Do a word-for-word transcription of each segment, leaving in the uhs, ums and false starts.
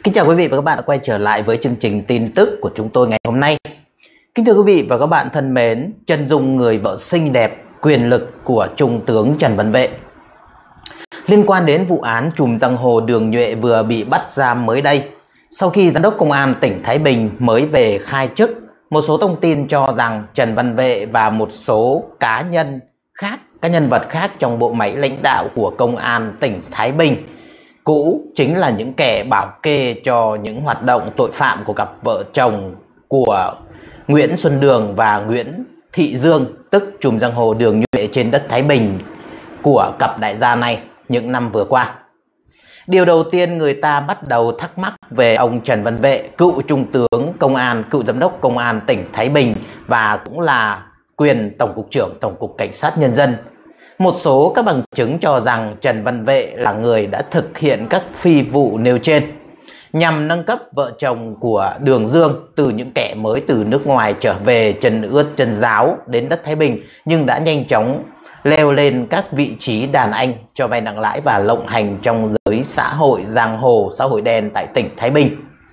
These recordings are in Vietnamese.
Kính chào quý vị và các bạn đã quay trở lại với chương trình tin tức của chúng tôi ngày hôm nay. Kính thưa quý vị và các bạn thân mến, chân dung người vợ xinh đẹp, quyền lực của Trung tướng Trần Văn Vệ. Liên quan đến vụ án trùm giang hồ Đường Nhuệ vừa bị bắt giam mới đây, sau khi Giám đốc Công an tỉnh Thái Bình mới về khai chức, một số thông tin cho rằng Trần Văn Vệ và một số cá nhân khác, các nhân vật khác trong bộ máy lãnh đạo của Công an tỉnh Thái Bình cũ chính là những kẻ bảo kê cho những hoạt động tội phạm của cặp vợ chồng của Nguyễn Xuân Đường và Nguyễn Thị Dương, tức trùm giang hồ Đường Nhuệ trên đất Thái Bình của cặp đại gia này những năm vừa qua. Điều đầu tiên người ta bắt đầu thắc mắc về ông Trần Văn Vệ, cựu trung tướng công an, cựu giám đốc công an tỉnh Thái Bình và cũng là quyền tổng cục trưởng Tổng cục Cảnh sát Nhân dân. Một số các bằng chứng cho rằng Trần Văn Vệ là người đã thực hiện các phi vụ nêu trên nhằm nâng cấp vợ chồng của Đường Dương từ những kẻ mới từ nước ngoài trở về chân ướt chân ráo đến đất Thái Bình, nhưng đã nhanh chóng leo lên các vị trí đàn anh cho vay nặng lãi và lộng hành trong giới xã hội giang hồ, xã hội đen tại tỉnh Thái Bình.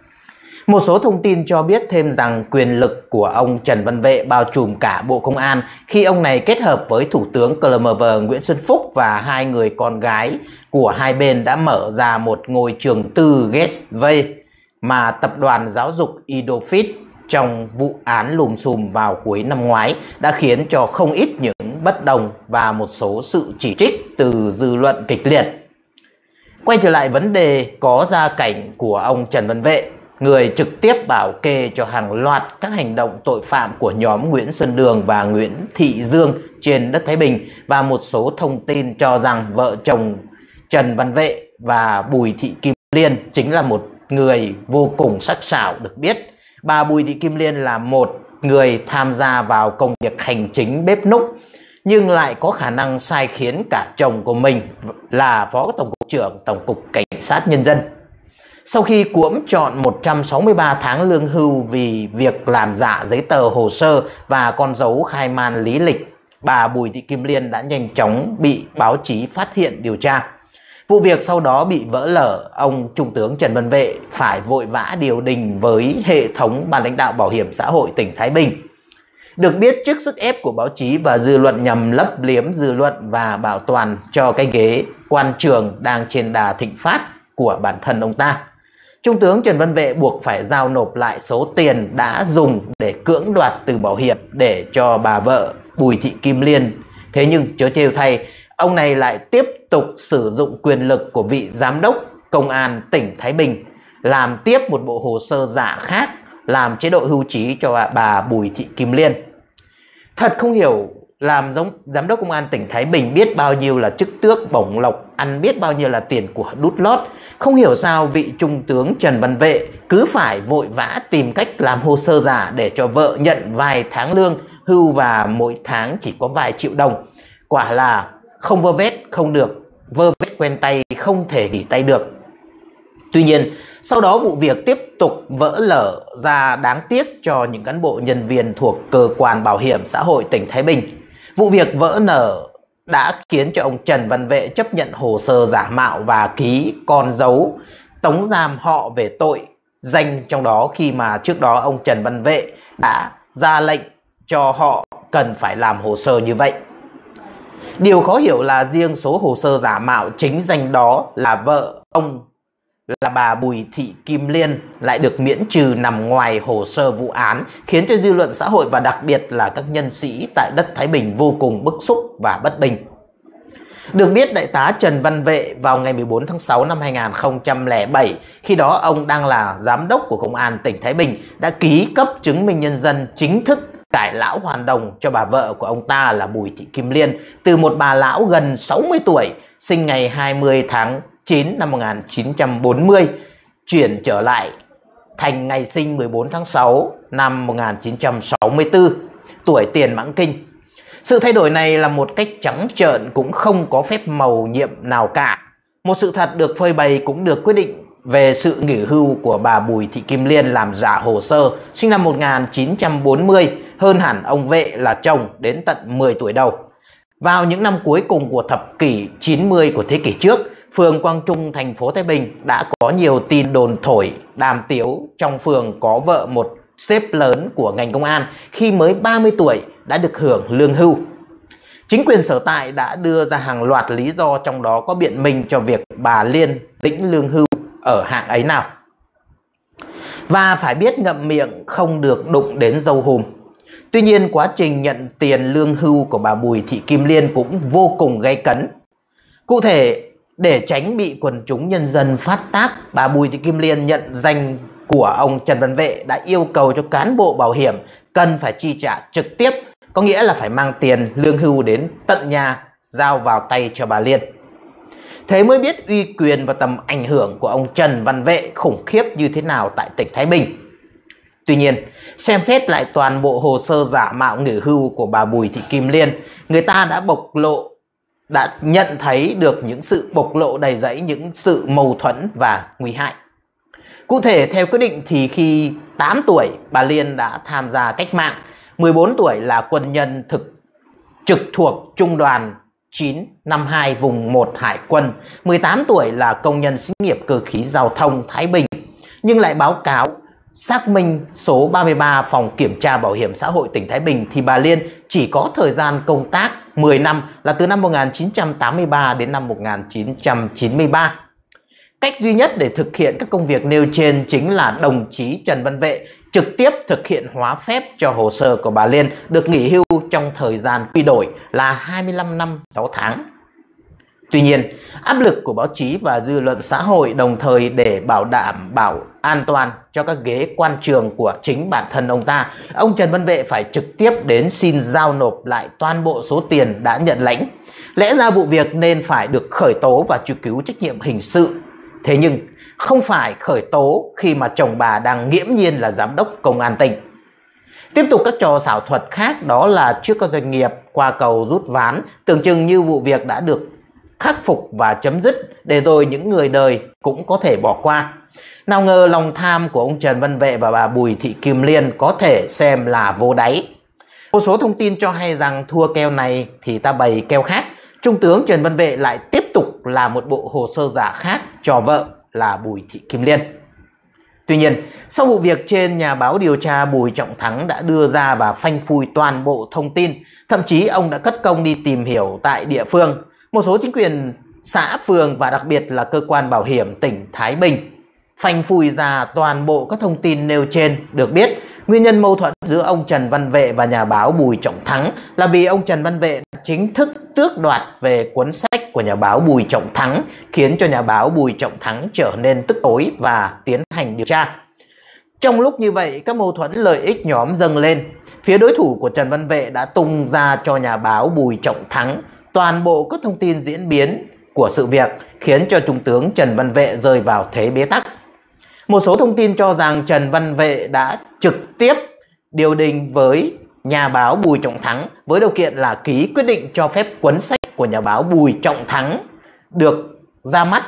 Một số thông tin cho biết thêm rằng quyền lực của ông Trần Văn Vệ bao trùm cả Bộ Công an khi ông này kết hợp với Thủ tướng cờ lờ em vê Nguyễn Xuân Phúc và hai người con gái của hai bên đã mở ra một ngôi trường tư Gateway mà tập đoàn giáo dục Idofit trong vụ án lùm xùm vào cuối năm ngoái đã khiến cho không ít những bất đồng và một số sự chỉ trích từ dư luận kịch liệt. Quay trở lại vấn đề có gia cảnh của ông Trần Văn Vệ, người trực tiếp bảo kê cho hàng loạt các hành động tội phạm của nhóm Nguyễn Xuân Đường và Nguyễn Thị Dương trên đất Thái Bình, và một số thông tin cho rằng vợ chồng Trần Văn Vệ và Bùi Thị Kim Liên chính là một người vô cùng sắc sảo. Được biết, bà Bùi Thị Kim Liên là một người tham gia vào công việc hành chính bếp núc, nhưng lại có khả năng sai khiến cả chồng của mình là Phó Tổng cục trưởng Tổng cục Cảnh sát Nhân dân. Sau khi cuỗm trọn một trăm sáu mươi ba tháng lương hưu vì việc làm giả giấy tờ hồ sơ và con dấu khai man lý lịch, bà Bùi Thị Kim Liên đã nhanh chóng bị báo chí phát hiện điều tra. Vụ việc sau đó bị vỡ lở, ông Trung tướng Trần Văn Vệ phải vội vã điều đình với hệ thống ban lãnh đạo bảo hiểm xã hội tỉnh Thái Bình. Được biết, trước sức ép của báo chí và dư luận nhằm lấp liếm dư luận và bảo toàn cho cái ghế quan trường đang trên đà thịnh phát của bản thân ông ta, Trung tướng Trần Văn Vệ buộc phải giao nộp lại số tiền đã dùng để cưỡng đoạt từ bảo hiểm để cho bà vợ Bùi Thị Kim Liên. Thế nhưng chớ trêu thay, ông này lại tiếp tục sử dụng quyền lực của vị giám đốc công an tỉnh Thái Bình làm tiếp một bộ hồ sơ giả khác, làm chế độ hưu trí cho bà Bùi Thị Kim Liên. Thật không hiểu, làm giống giám đốc công an tỉnh Thái Bình biết bao nhiêu là chức tước bổng lộc, ăn biết bao nhiêu là tiền của đút lót, không hiểu sao vị trung tướng Trần Văn Vệ cứ phải vội vã tìm cách làm hồ sơ giả để cho vợ nhận vài tháng lương hưu và mỗi tháng chỉ có vài triệu đồng. Quả là không vơ vét không được, vơ vét quen tay không thể nghỉ tay được. Tuy nhiên, sau đó vụ việc tiếp tục vỡ lở ra đáng tiếc cho những cán bộ nhân viên thuộc cơ quan bảo hiểm xã hội tỉnh Thái Bình. Vụ việc vỡ nở đã khiến cho ông Trần Văn Vệ chấp nhận hồ sơ giả mạo và ký con dấu tống giam họ về tội danh, trong đó khi mà trước đó ông Trần Văn Vệ đã ra lệnh cho họ cần phải làm hồ sơ như vậy. Điều khó hiểu là riêng số hồ sơ giả mạo chính danh đó là vợ ông là bà Bùi Thị Kim Liên lại được miễn trừ nằm ngoài hồ sơ vụ án, khiến cho dư luận xã hội và đặc biệt là các nhân sĩ tại đất Thái Bình vô cùng bức xúc và bất bình. Được biết, đại tá Trần Văn Vệ vào ngày mười bốn tháng sáu năm hai nghìn không trăm lẻ bảy, khi đó ông đang là giám đốc của Công an tỉnh Thái Bình, đã ký cấp chứng minh nhân dân chính thức cải lão hoàn đồng cho bà vợ của ông ta là Bùi Thị Kim Liên, từ một bà lão gần sáu mươi tuổi, sinh ngày hai mươi tháng chín năm một nghìn chín trăm bốn mươi, chuyển trở lại thành ngày sinh mười bốn tháng sáu năm một nghìn chín trăm sáu mươi tư, tuổi Tiền Mãng Kinh. Sự thay đổi này là một cách trắng trợn, cũng không có phép màu nhiệm nào cả. Một sự thật được phơi bày cũng được quyết định về sự nghỉ hưu của bà Bùi Thị Kim Liên làm giả hồ sơ, sinh năm một nghìn chín trăm bốn mươi, hơn hẳn ông Vệ là chồng đến tận mười tuổi đầu. Vào những năm cuối cùng của thập kỷ chín mươi của thế kỷ trước, phường Quang Trung, thành phố Thái Bình đã có nhiều tin đồn thổi đàm tiếu trong phường có vợ một sếp lớn của ngành công an khi mới ba mươi tuổi đã được hưởng lương hưu. Chính quyền sở tại đã đưa ra hàng loạt lý do, trong đó có biện minh cho việc bà Liên lĩnh lương hưu ở hạng ấy nào. Và phải biết ngậm miệng không được đụng đến dâu hùm. Tuy nhiên, quá trình nhận tiền lương hưu của bà Bùi Thị Kim Liên cũng vô cùng gay cấn. Cụ thể, để tránh bị quần chúng nhân dân phát tác, bà Bùi Thị Kim Liên nhận danh của ông Trần Văn Vệ đã yêu cầu cho cán bộ bảo hiểm cần phải chi trả trực tiếp, có nghĩa là phải mang tiền lương hưu đến tận nhà giao vào tay cho bà Liên. Thế mới biết uy quyền và tầm ảnh hưởng của ông Trần Văn Vệ khủng khiếp như thế nào tại tỉnh Thái Bình. Tuy nhiên, xem xét lại toàn bộ hồ sơ giả mạo nghỉ hưu của bà Bùi Thị Kim Liên, người ta đã bộc lộ, đã nhận thấy được những sự bộc lộ đầy rẫy những sự mâu thuẫn và nguy hại. Cụ thể, theo quyết định thì khi tám tuổi, bà Liên đã tham gia cách mạng, mười bốn tuổi là quân nhân thực trực thuộc Trung đoàn chín năm hai vùng một Hải quân, mười tám tuổi là công nhân xí nghiệp cơ khí giao thông Thái Bình, nhưng lại báo cáo xác minh số ba mươi ba Phòng Kiểm tra Bảo hiểm xã hội tỉnh Thái Bình thì bà Liên chỉ có thời gian công tác mười năm là từ năm một nghìn chín trăm tám mươi ba đến năm một nghìn chín trăm chín mươi ba. Cách duy nhất để thực hiện các công việc nêu trên chính là đồng chí Trần Văn Vệ trực tiếp thực hiện hóa phép cho hồ sơ của bà Liên được nghỉ hưu trong thời gian quy đổi là hai mươi lăm năm sáu tháng. Tuy nhiên, áp lực của báo chí và dư luận xã hội, đồng thời để bảo đảm bảo an toàn cho các ghế quan trường của chính bản thân ông ta, ông Trần Văn Vệ phải trực tiếp đến xin giao nộp lại toàn bộ số tiền đã nhận lãnh. Lẽ ra vụ việc nên phải được khởi tố và truy cứu trách nhiệm hình sự. Thế nhưng không phải khởi tố khi mà chồng bà đang nghiễm nhiên là giám đốc công an tỉnh. Tiếp tục các trò xảo thuật khác, đó là trước các doanh nghiệp qua cầu rút ván, tưởng chừng như vụ việc đã được khắc phục và chấm dứt, để rồi những người đời cũng có thể bỏ qua. Nào ngờ lòng tham của ông Trần Văn Vệ và bà Bùi Thị Kim Liên có thể xem là vô đáy. Một số thông tin cho hay rằng thua keo này thì ta bày keo khác. Trung tướng Trần Văn Vệ lại tiếp tục làm một bộ hồ sơ giả khác cho vợ là Bùi Thị Kim Liên. Tuy nhiên, sau vụ việc trên, nhà báo điều tra Bùi Trọng Thắng đã đưa ra và phanh phui toàn bộ thông tin. Thậm chí ông đã cất công đi tìm hiểu tại địa phương. Một số chính quyền xã, phường và đặc biệt là cơ quan bảo hiểm tỉnh Thái Bình phanh phui ra toàn bộ các thông tin nêu trên. Được biết, nguyên nhân mâu thuẫn giữa ông Trần Văn Vệ và nhà báo Bùi Trọng Thắng là vì ông Trần Văn Vệ chính thức tước đoạt về cuốn sách của nhà báo Bùi Trọng Thắng, khiến cho nhà báo Bùi Trọng Thắng trở nên tức tối và tiến hành điều tra. Trong lúc như vậy, các mâu thuẫn lợi ích nhóm dâng lên. Phía đối thủ của Trần Văn Vệ đã tung ra cho nhà báo Bùi Trọng Thắng toàn bộ các thông tin diễn biến của sự việc, khiến cho Trung tướng Trần Văn Vệ rơi vào thế bế tắc. Một số thông tin cho rằng Trần Văn Vệ đã trực tiếp điều đình với nhà báo Bùi Trọng Thắng với điều kiện là ký quyết định cho phép cuốn sách của nhà báo Bùi Trọng Thắng được ra mắt,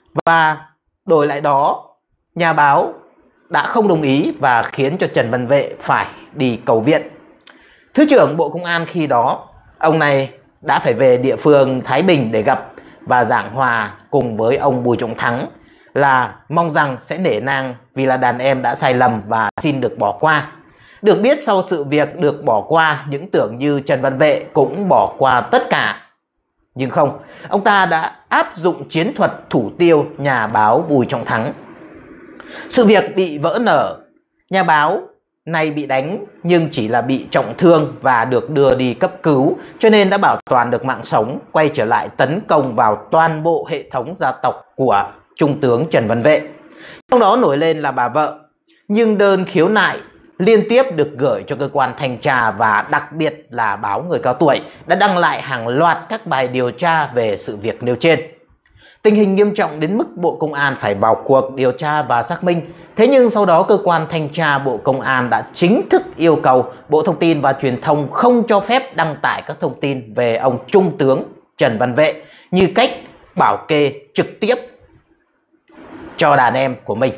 và đổi lại đó nhà báo đã không đồng ý và khiến cho Trần Văn Vệ phải đi cầu viện. Thứ trưởng Bộ Công an khi đó, ông này đã phải về địa phương Thái Bình để gặp và giảng hòa cùng với ông Bùi Trọng Thắng là mong rằng sẽ nể nang vì là đàn em đã sai lầm và xin được bỏ qua. Được biết, sau sự việc được bỏ qua, những tưởng như Trần Văn Vệ cũng bỏ qua tất cả. Nhưng không, ông ta đã áp dụng chiến thuật thủ tiêu nhà báo Bùi Trọng Thắng. Sự việc bị vỡ nở, nhà báo này bị đánh nhưng chỉ là bị trọng thương và được đưa đi cấp cứu, cho nên đã bảo toàn được mạng sống, quay trở lại tấn công vào toàn bộ hệ thống gia tộc của Trung tướng Trần Văn Vệ. Trong đó nổi lên là bà vợ, nhưng đơn khiếu nại liên tiếp được gửi cho cơ quan thanh tra và đặc biệt là báo Người Cao Tuổi đã đăng lại hàng loạt các bài điều tra về sự việc nêu trên. Tình hình nghiêm trọng đến mức Bộ Công an phải vào cuộc điều tra và xác minh. Thế nhưng sau đó cơ quan thanh tra Bộ Công an đã chính thức yêu cầu Bộ Thông tin và Truyền thông không cho phép đăng tải các thông tin về ông Trung tướng Trần Văn Vệ như cách bảo kê trực tiếp cho đàn em của mình.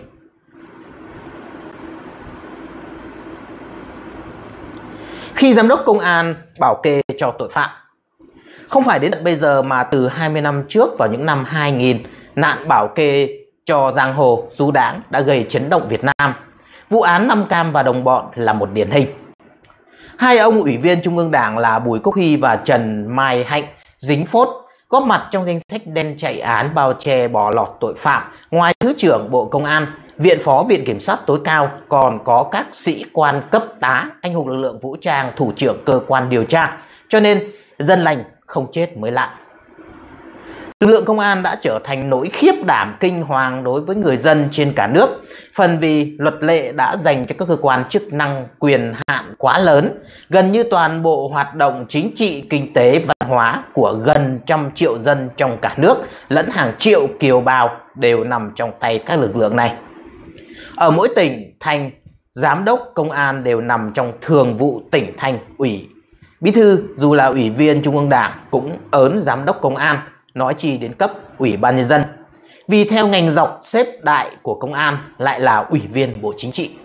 Khi giám đốc công an bảo kê cho tội phạm, Không phải đến tận bây giờ mà từ hai mươi năm trước, vào những năm hai nghìn, nạn bảo kê cho giang hồ du đãng đã gây chấn động Việt Nam. Vụ án Nam Cam và đồng bọn là một điển hình. Hai ông ủy viên Trung ương Đảng là Bùi Quốc Huy và Trần Mai Hạnh dính phốt, góp mặt trong danh sách đen chạy án bao che bỏ lọt tội phạm. Ngoài Thứ trưởng Bộ Công an, Viện Phó Viện Kiểm sát tối cao, còn có các sĩ quan cấp tá, anh hùng lực lượng vũ trang, thủ trưởng cơ quan điều tra. Cho nên dân lành không chết mới lạ. Lực lượng công an đã trở thành nỗi khiếp đảm kinh hoàng đối với người dân trên cả nước. Phần vì luật lệ đã dành cho các cơ quan chức năng quyền hạn quá lớn. Gần như toàn bộ hoạt động chính trị, kinh tế, văn hóa của gần trăm triệu dân trong cả nước lẫn hàng triệu kiều bào đều nằm trong tay các lực lượng này. Ở mỗi tỉnh thành, giám đốc công an đều nằm trong thường vụ tỉnh thành ủy. Bí thư dù là ủy viên Trung ương Đảng cũng ớn giám đốc công an, nói chi đến cấp ủy ban nhân dân. Vì theo ngành dọc xếp đại của công an lại là ủy viên Bộ Chính trị.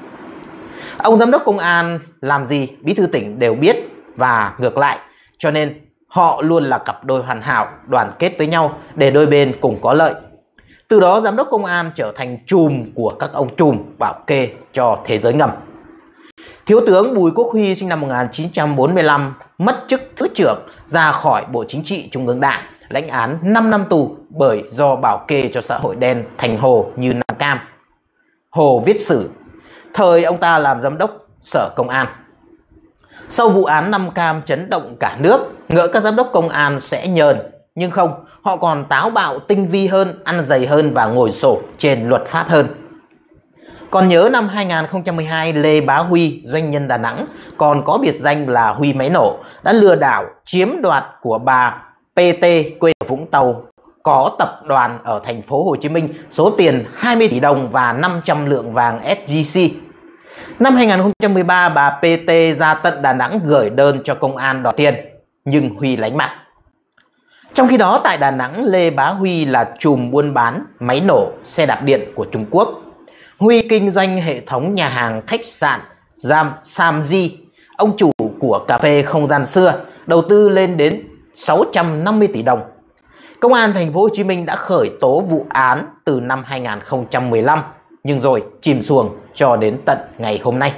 Ông giám đốc công an làm gì bí thư tỉnh đều biết và ngược lại, cho nên họ luôn là cặp đôi hoàn hảo, đoàn kết với nhau để đôi bên cùng có lợi. Từ đó giám đốc công an trở thành trùm của các ông trùm bảo kê cho thế giới ngầm. Thiếu tướng Bùi Quốc Huy sinh năm một nghìn chín trăm bốn mươi lăm, mất chức Thứ trưởng, ra khỏi Bộ Chính trị Trung ương Đảng, lãnh án năm năm tù bởi do bảo kê cho xã hội đen thành Hồ như Nam Cam. Hồ viết sử, thời ông ta làm giám đốc Sở Công an. Sau vụ án Nam Cam chấn động cả nước, ngỡ các giám đốc công an sẽ nhờn, nhưng không, họ còn táo bạo, tinh vi hơn, ăn dày hơn và ngồi sổ trên luật pháp hơn. Còn nhớ năm hai nghìn không trăm mười hai, Lê Bá Huy, doanh nhân Đà Nẵng, còn có biệt danh là Huy Máy Nổ, đã lừa đảo chiếm đoạt của bà pê tê quê ở Vũng Tàu, có tập đoàn ở thành phố Hồ Chí Minh, số tiền hai mươi tỷ đồng và năm trăm lượng vàng ét gi xê. Năm hai nghìn không trăm mười ba, bà pê tê ra tận Đà Nẵng gửi đơn cho công an đòi tiền, nhưng Huy lánh mặt. Trong khi đó tại Đà Nẵng, Lê Bá Huy là trùm buôn bán máy nổ, xe đạp điện của Trung Quốc. Huy kinh doanh hệ thống nhà hàng, khách sạn Samji, ông chủ của cà phê Không gian xưa, đầu tư lên đến sáu trăm năm mươi tỷ đồng. Công an thành phố Hồ Chí Minh đã khởi tố vụ án từ năm hai nghìn không trăm mười lăm, nhưng rồi chìm xuồng cho đến tận ngày hôm nay.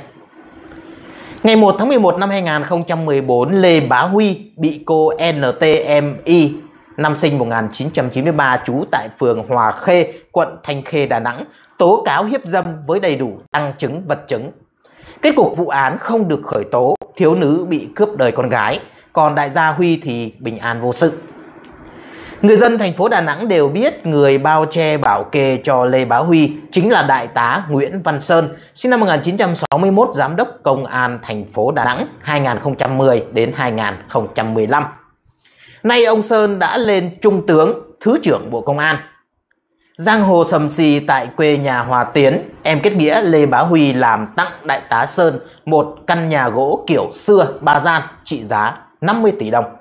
Ngày một tháng mười một năm hai nghìn không trăm mười bốn, Lê Bá Huy bị cô en tê em i, năm sinh một nghìn chín trăm chín mươi ba, trú tại phường Hòa Khê, quận Thanh Khê, Đà Nẵng, tố cáo hiếp dâm với đầy đủ tăng chứng vật chứng. Kết cục vụ án không được khởi tố, thiếu nữ bị cướp đời con gái, còn đại gia Huy thì bình an vô sự. Người dân thành phố Đà Nẵng đều biết người bao che bảo kê cho Lê Bá Huy chính là đại tá Nguyễn Văn Sơn, sinh năm một nghìn chín trăm sáu mươi mốt, giám đốc công an thành phố Đà Nẵng hai nghìn không trăm mười đến hai nghìn không trăm mười lăm. Nay ông Sơn đã lên trung tướng, Thứ trưởng Bộ Công an. Giang hồ sầm xì tại quê nhà Hòa Tiến, em kết nghĩa Lê Bá Huy làm tặng đại tá Sơn một căn nhà gỗ kiểu xưa ba gian trị giá năm mươi tỷ đồng.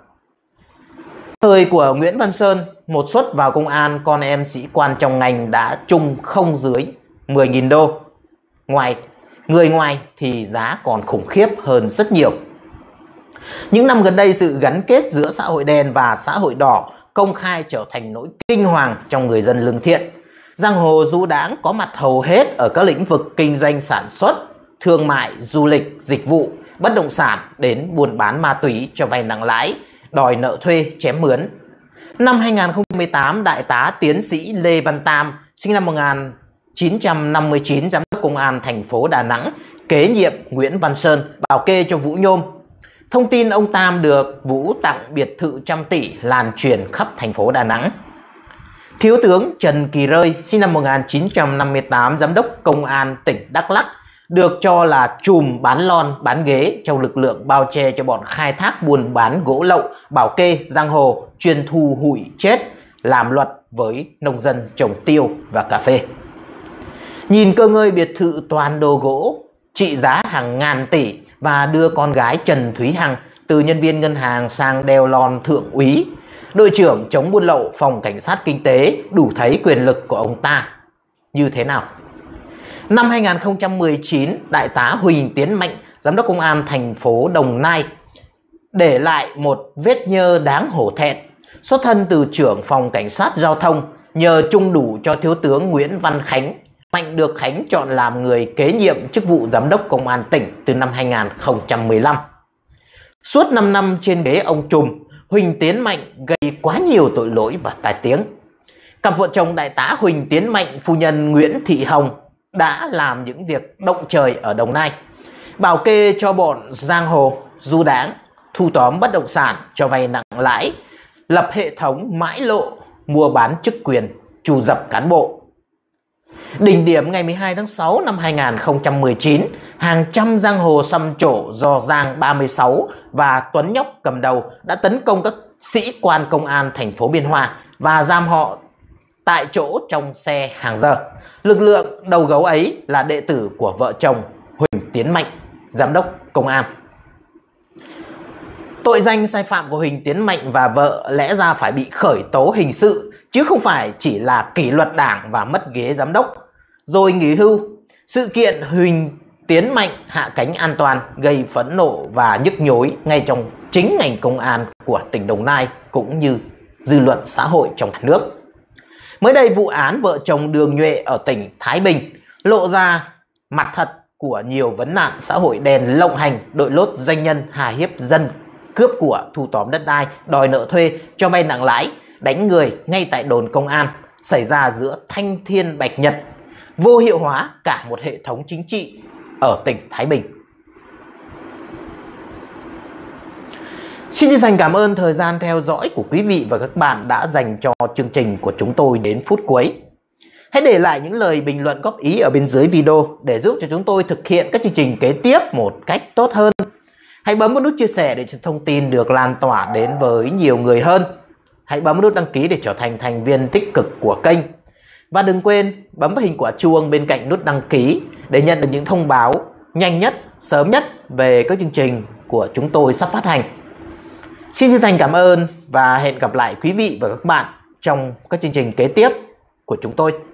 Thời của Nguyễn Văn Sơn, một suất vào công an, con em sĩ quan trong ngành đã chung không dưới mười nghìn đô. Ngoài người ngoài thì giá còn khủng khiếp hơn rất nhiều. Những năm gần đây, sự gắn kết giữa xã hội đen và xã hội đỏ công khai trở thành nỗi kinh hoàng trong người dân lương thiện. Giang hồ du đãng có mặt hầu hết ở các lĩnh vực kinh doanh sản xuất, thương mại, du lịch, dịch vụ, bất động sản đến buôn bán ma túy, cho vay nặng lãi, đòi nợ thuê, chém mướn. Năm hai nghìn không trăm mười tám, đại tá tiến sĩ Lê Văn Tam, sinh năm một nghìn chín trăm năm mươi chín, giám đốc công an thành phố Đà Nẵng, kế nhiệm Nguyễn Văn Sơn, bảo kê cho Vũ Nhôm. Thông tin ông Tam được Vũ tặng biệt thự trăm tỷ lan truyền khắp thành phố Đà Nẵng. Thiếu tướng Trần Kỳ Rơi, sinh năm một nghìn chín trăm năm mươi tám, giám đốc công an tỉnh Đắk Lắk, được cho là trùm bán lon, bán ghế trong lực lượng bao che cho bọn khai thác buôn bán gỗ lậu, bảo kê, giang hồ, chuyên thu hụi chết, làm luật với nông dân trồng tiêu và cà phê. Nhìn cơ ngơi biệt thự toàn đồ gỗ, trị giá hàng ngàn tỷ, và đưa con gái Trần Thúy Hằng từ nhân viên ngân hàng sang đeo lon thượng úy, đội trưởng chống buôn lậu phòng cảnh sát kinh tế, đủ thấy quyền lực của ông ta như thế nào. Năm hai nghìn không trăm mười chín, đại tá Huỳnh Tiến Mạnh, giám đốc công an thành phố Đồng Nai, để lại một vết nhơ đáng hổ thẹn. Xuất thân từ trưởng phòng cảnh sát giao thông, nhờ chung đủ cho Thiếu tướng Nguyễn Văn Khánh, Mạnh được Khánh chọn làm người kế nhiệm chức vụ Giám đốc Công an tỉnh từ năm hai nghìn không trăm mười lăm. Suốt năm năm trên ghế ông trùm, Huỳnh Tiến Mạnh gây quá nhiều tội lỗi và tai tiếng. Cặp vợ chồng Đại tá Huỳnh Tiến Mạnh, phu nhân Nguyễn Thị Hồng đã làm những việc động trời ở Đồng Nai, bảo kê cho bọn giang hồ du đãng, thu tóm bất động sản, cho vay nặng lãi, lập hệ thống mãi lộ, mua bán chức quyền, trù dập cán bộ. Đỉnh điểm ngày mười hai tháng sáu năm hai nghìn không trăm mười chín, hàng trăm giang hồ xăm trổ do Giang ba mươi sáu và Tuấn Nhóc cầm đầu đã tấn công các sĩ quan công an thành phố Biên Hòa và giam họ tại chỗ trong xe hàng giờ. Lực lượng đầu gấu ấy là đệ tử của vợ chồng Huỳnh Tiến Mạnh, Giám đốc Công an. Tội danh sai phạm của Huỳnh Tiến Mạnh và vợ lẽ ra phải bị khởi tố hình sự, chứ không phải chỉ là kỷ luật đảng và mất ghế giám đốc rồi nghỉ hưu. Sự kiện Huỳnh Tiến Mạnh hạ cánh an toàn gây phẫn nộ và nhức nhối ngay trong chính ngành công an của tỉnh Đồng Nai cũng như dư luận xã hội trong cả nước. Mới đây, vụ án vợ chồng Đường Nhuệ ở tỉnh Thái Bình lộ ra mặt thật của nhiều vấn nạn xã hội đen lộng hành, đội lốt doanh nhân, hà hiếp dân, cướp của, thu tóm đất đai, đòi nợ thuê, cho vay nặng lãi, đánh người ngay tại đồn công an xảy ra giữa Thanh Thiên Bạch Nhật, vô hiệu hóa cả một hệ thống chính trị ở tỉnh Thái Bình. Xin chân thành cảm ơn thời gian theo dõi của quý vị và các bạn đã dành cho chương trình của chúng tôi đến phút cuối. Hãy để lại những lời bình luận góp ý ở bên dưới video để giúp cho chúng tôi thực hiện các chương trình kế tiếp một cách tốt hơn. Hãy bấm vào nút chia sẻ để cho thông tin được lan tỏa đến với nhiều người hơn. Hãy bấm nút đăng ký để trở thành thành viên tích cực của kênh. Và đừng quên bấm vào hình quả chuông bên cạnh nút đăng ký để nhận được những thông báo nhanh nhất, sớm nhất về các chương trình của chúng tôi sắp phát hành. Xin chân thành cảm ơn và hẹn gặp lại quý vị và các bạn trong các chương trình kế tiếp của chúng tôi.